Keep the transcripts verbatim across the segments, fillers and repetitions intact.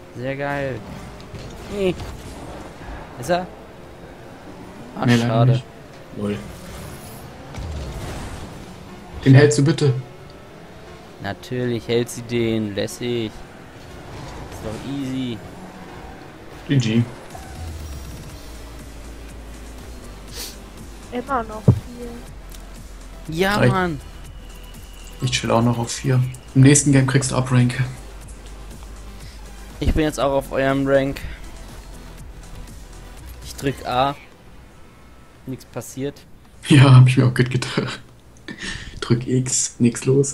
Sehr geil. Nee. Ist er? Ach, Nee, leider schade. nicht. Lol. Den hältst du bitte. Natürlich hält sie den. Lässig. Ist doch easy. G G. Immer noch viel. Ja, Reicht. Mann. Ich chill auch noch auf vier. Im nächsten Game kriegst du Uprank. Ich bin jetzt auch auf eurem Rank. Ich drück A. Nichts passiert. Ja, hab ich mir auch gut gedacht. Drück X, nix los.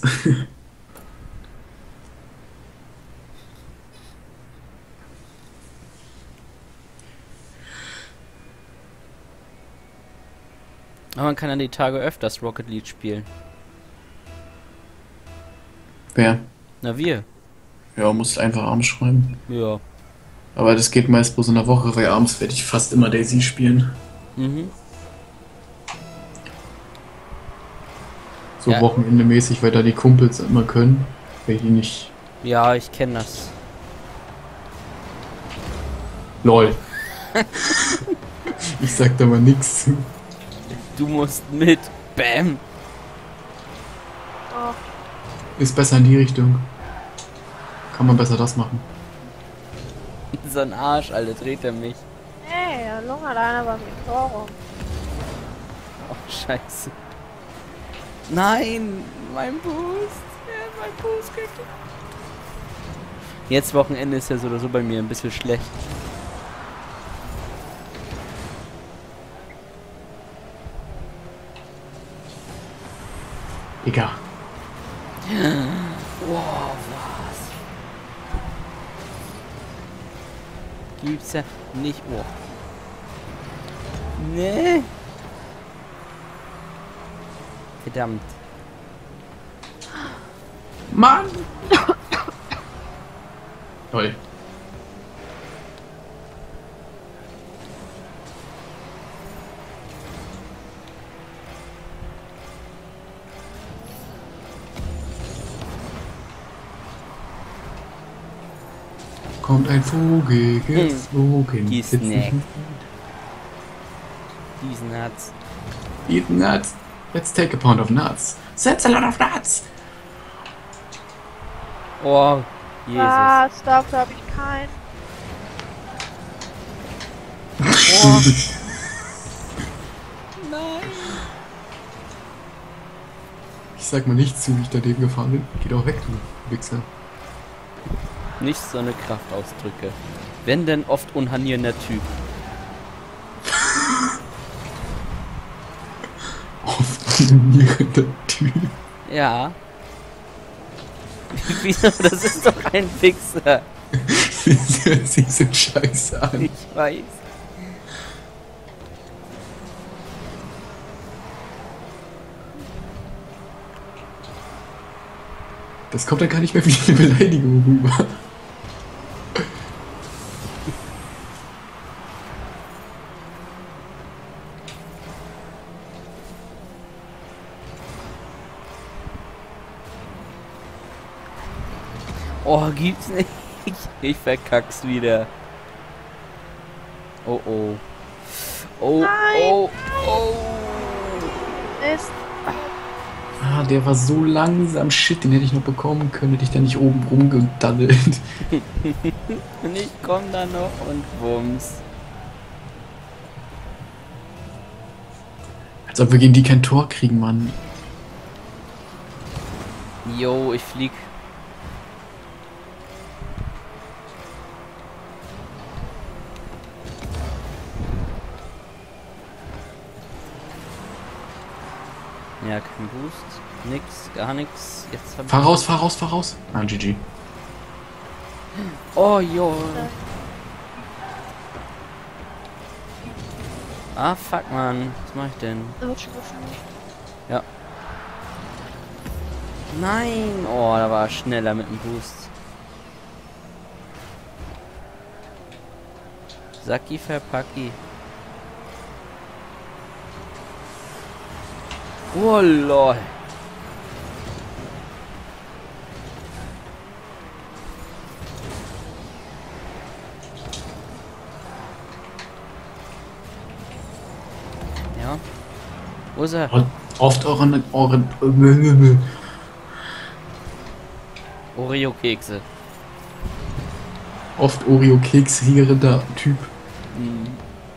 Aber man kann an die Tage öfters Rocket League spielen. Wer? Na, wir. Ja, musst einfach abends schreiben. Ja. Aber das geht meist bloß in der Woche, weil abends werde ich fast immer Daisy spielen. Mhm. So Ja. wochenendemäßig, weil da die Kumpels immer können. Weil die nicht. Ja, ich kenne das. Lol. Ich sag da mal nix. Du musst mit. Bam. Oh, Ist besser in die Richtung. Kann man besser das machen. So ein Arsch, Alter, dreht er mich. ey, da lungert einer bei mir im Tor rum. Oh, scheiße. Nein, mein Boost. Er hat mein Boost gekriegt. Jetzt Wochenende ist ja so oder so bei mir ein bisschen schlecht. Egal. Wow, was? Gibt's ja nicht. Oh. Nee. Verdammt. Mann! Toll. Kommt ein Vogel geflogen. Die Sitzen- Snack. Diesen hat's. Eat nuts. Let's take a pound of nuts. That's a lot of nuts. Oh, Jesus. Was? Dafür habe ich keinen. Oh. Nein. Ich sag mal nicht zu, wie ich daneben gefahren bin. Geht auch weg, du Wichser. Nicht so eine Kraftausdrücke. Wenn denn oft unhanierender Typ. Aufnehmender Typ. Ja. Wieso? Das ist doch ein Fixer. Das hört sich so scheiße an. Ich weiß. Das kommt dann gar nicht mehr wie eine Beleidigung rüber. Oh, gibt's nicht. Ich verkack's wieder. Oh oh. Oh Nein, oh oh. Mist. Ah, der war so langsam. Shit, den hätte ich noch bekommen können, hätte ich da nicht oben rumgedaddelt. Und ich komm da noch und wumms. Als ob wir gegen die kein Tor kriegen, Mann. Jo, ich flieg. Ja, kein Boost. Nix, gar nix. Jetzt hab Fahr raus, fahr raus, fahr raus. Ah, G G. Oh, jo. Ah, fuck, man. Was mach ich denn? Rutschen, rutschen. Ja. Nein! Oh, da war er schneller mit dem Boost. Sacki verpacki. Oh, lol. Wo ist er? Und oft euren, euren, Oreo-Kekse. oft Oreo-Keks-Hierender Typ. Hm.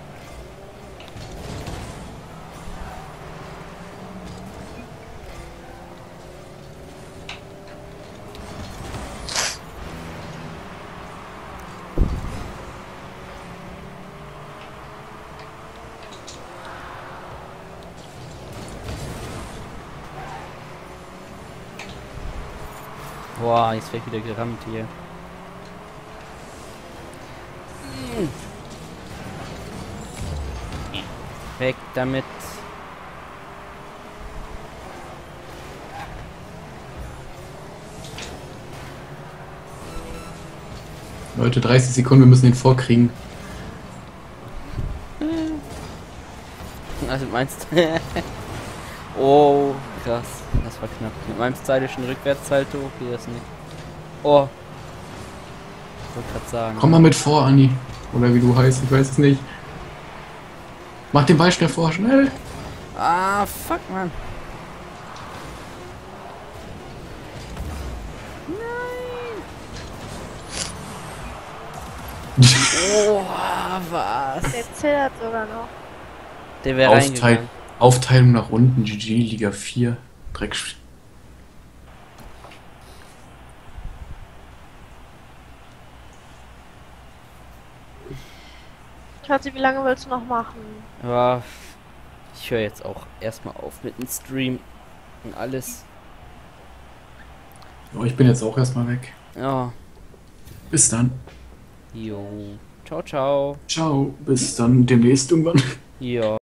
Boah, jetzt werde ich wieder gerammt hier. Hm. Weg damit. Leute, dreißig Sekunden, wir müssen den vorkriegen. Also meinst du? Oh, krass. Das war knapp. Mit meinem stylischen Rückwärtssalto geht das nicht. Oh. Ich wollte gerade sagen. Komm mal mit vor, Anni. Oder wie du heißt, ich weiß es nicht. Mach den Ball schnell vor, schnell. Ah, fuck, Mann. Nein. Oh, was? Der zittert sogar noch. Der wäre Aufteil reingegangen. Aufteilung nach unten, G G, Liga vier. Dreck. Schatzi, wie lange willst du noch machen? Ja, ich höre jetzt auch erstmal auf mit dem Stream und alles. Oh, ich bin jetzt auch erstmal weg. Ja. Bis dann. Jo. Ciao, ciao. Ciao. Bis dann demnächst irgendwann. Ja.